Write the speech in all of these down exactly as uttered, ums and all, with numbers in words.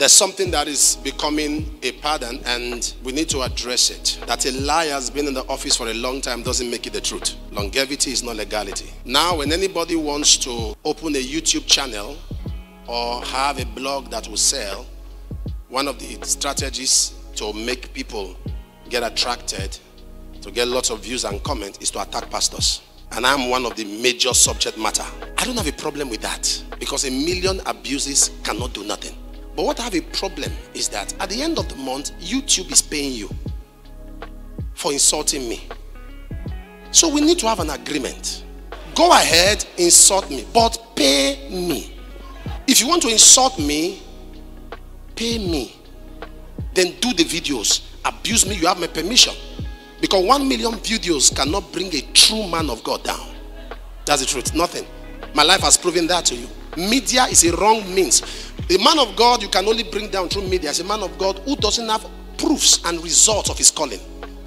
There's something that is becoming a pattern and we need to address it. That a lie has been in the office for a long time doesn't make it the truth. Longevity is not legality. Now when anybody wants to open a YouTube channel or have a blog that will sell, one of the strategies to make people get attracted, to get lots of views and comments, is to attack pastors. And I'm one of the major subject matter. I don't have a problem with that because a million abuses cannot do nothing. But what I have a problem is that at the end of the month, YouTube is paying you for insulting me. So we need to have an agreement. Go ahead, insult me, but pay me. If you want to insult me, pay me. Then do the videos. Abuse me, you have my permission. Because one million videos cannot bring a true man of God down. That's the truth. Nothing. My life has proven that to you. Media is a wrong means. The man of God you can only bring down through media is a man of God who doesn't have proofs and results of his calling.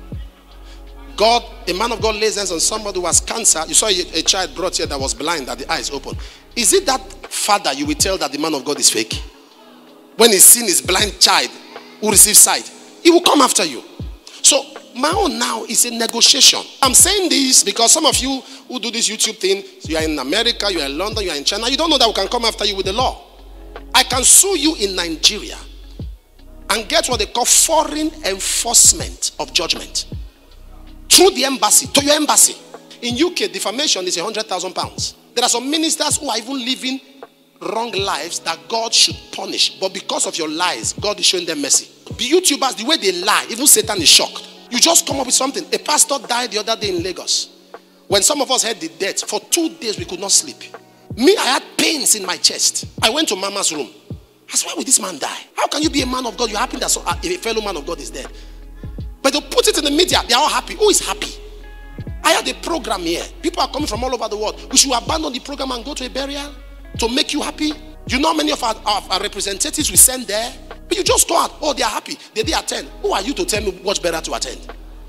God, a man of God lays hands on somebody who has cancer. You saw a, a child brought here that was blind, that the eyes open. Is it that father you will tell that the man of God is fake? When he's seen his blind child who receives sight, he will come after you. So my own now is a negotiation. I'm saying this because some of you who do this YouTube thing, you are in America, you are in London, you are in China, you don't know that we can come after you with the law. I can sue you in Nigeria and get what they call foreign enforcement of judgment through the embassy, to your embassy. In U K, defamation is one hundred thousand pounds. There are some ministers who are even living wrong lives that God should punish. But because of your lies, God is showing them mercy. The YouTubers, the way they lie, even Satan is shocked. You just come up with something. A pastor died the other day in Lagos. When some of us heard the death, for two days we could not sleep. Me, I had pains in my chest. I went to Mama's room. I said, why would this man die? How can you be a man of God? You're happy that a fellow man of God is dead. But they put it in the media. They are all happy. Who is happy? I had a program here. People are coming from all over the world. We should abandon the program and go to a burial to make you happy. You know how many of our, our, our representatives we send there? But you just go out. Oh, they are happy. They did attend. Who are you to tell me what's better to attend?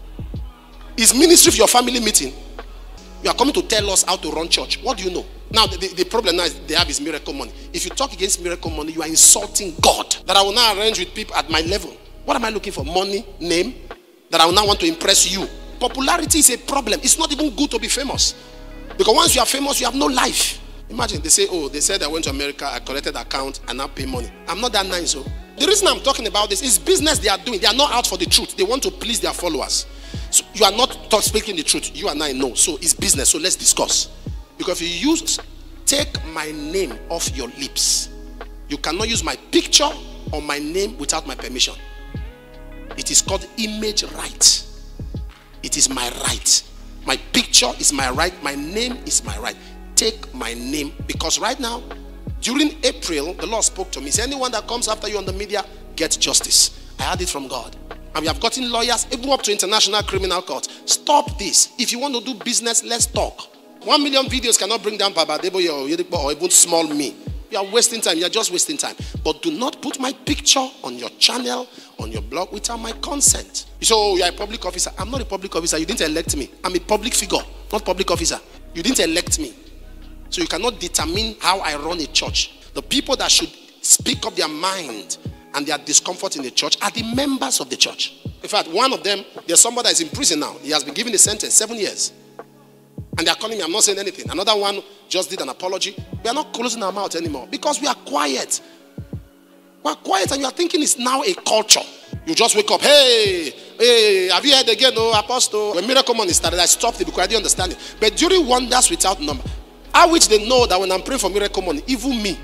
Is ministry for your family meeting? You are coming to tell us how to run church. What do you know? Now, the, the, the problem now is they have is miracle money. If you talk against miracle money, you are insulting God. That I will now arrange with people at my level. What am I looking for? Money, name? That I will now want to impress you. Popularity is a problem. It's not even good to be famous. Because once you are famous, you have no life. Imagine, they say, oh, they said I went to America, I collected account, and now pay money. I'm not that nice, so. The reason I'm talking about this is business they are doing. They are not out for the truth. They want to please their followers. So you are not talk, speaking the truth. You and I know. So it's business. So let's discuss. Because if you use, take my name off your lips. You cannot use my picture or my name without my permission. It is called image right. It is my right. My picture is my right. My name is my right. Take my name. Because right now, during April, the Lord spoke to me. He said, anyone that comes after you on the media, get justice. I had it from God. And we have gotten lawyers, even up to International Criminal Court. Stop this. If you want to do business, let's talk. One million videos cannot bring down Baba Adeboye or even small me. You are wasting time. You are just wasting time. But do not put my picture on your channel, on your blog, without my consent. You say, oh, you are a public officer. I'm not a public officer. You didn't elect me. I'm a public figure, not public officer. You didn't elect me. So you cannot determine how I run a church. The people that should speak up their mind and their discomfort in the church are the members of the church. In fact, one of them, there's somebody that is in prison now. He has been given a sentence, seven years. And they are calling me, I'm not saying anything. Another one just did an apology. We are not closing our mouth anymore because we are quiet. We are quiet and you are thinking it's now a culture. You just wake up, hey, hey, have you heard again, oh, Apostle? When Miracle Money started, I stopped it because I didn't understand it. But during Wonders Without Number, I wish they know that when I'm praying for Miracle Money, even me,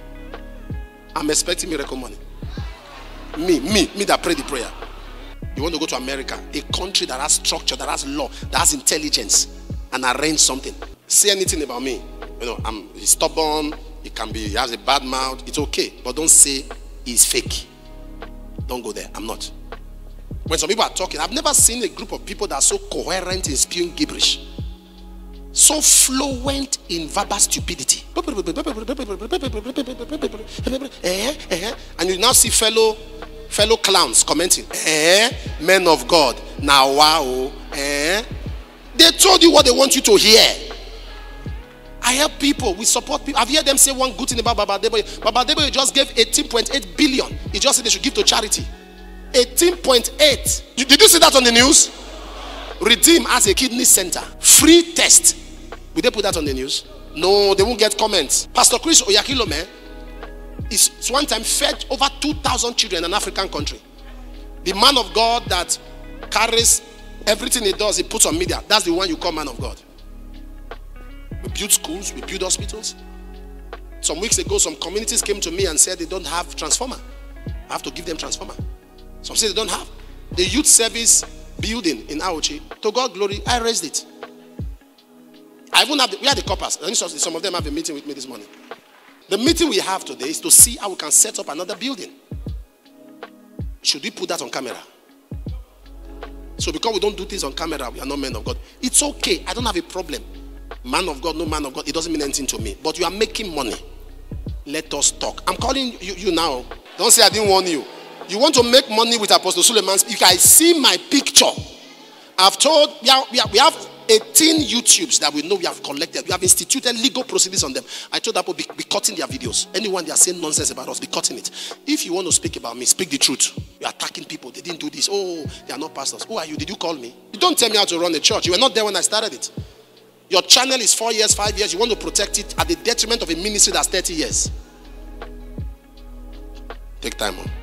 I'm expecting Miracle Money. Me, me, me that pray the prayer. You want to go to America, a country that has structure, that has law, that has intelligence, and arrange something. Say anything about me. You know, I'm he's stubborn, he can be, he has a bad mouth, it's okay. But don't say he's fake. Don't go there. I'm not. When some people are talking, I've never seen a group of people that are so coherent in spewing gibberish. So fluent in verbal stupidity. And you now see fellow fellow clowns commenting. Eh, men of God. Now wow. Eh. They told you what they want you to hear. I help people. We support people. I've heard them say one good thing about Baba Adeboye. Baba Adeboye just gave eighteen point eight billion He just said they should give to charity. eighteen point eight. Did you see that on the news? Redeem has a kidney center. Free test. Will they put that on the news? No, they won't get comments. Pastor Chris Oyakilome is one time fed over two thousand children in an African country. The man of God that carries everything he does, he puts on media. That's the one you call man of God. We build schools, we build hospitals. Some weeks ago, some communities came to me and said they don't have transformer. I have to give them transformer. Some say they don't have. The youth service building in Auchi, to God glory, I raised it. I even have the, we are the coppers. Some of them have a meeting with me this morning. The meeting we have today is to see how we can set up another building. Should we put that on camera? So because we don't do things on camera, we are not men of God. It's okay. I don't have a problem. Man of God, no man of God, it doesn't mean anything to me. But you are making money. Let us talk. I'm calling you, you now. Don't say I didn't warn you. You want to make money with Apostle Suleiman's. If I see my picture, I've told, we, are, we, are, we have eighteen YouTubes that we know we have collected. We have instituted legal proceedings on them. I told people, be, be cutting their videos. Anyone they are saying nonsense about us, be cutting it. If you want to speak about me, speak the truth. You're attacking people. They didn't do this. Oh, they are not pastors. Who are you? Did you call me? You don't tell me how to run a church. You were not there when I started it. Your channel is four years, five years. You want to protect it at the detriment of a ministry that's thirty years. Take time on.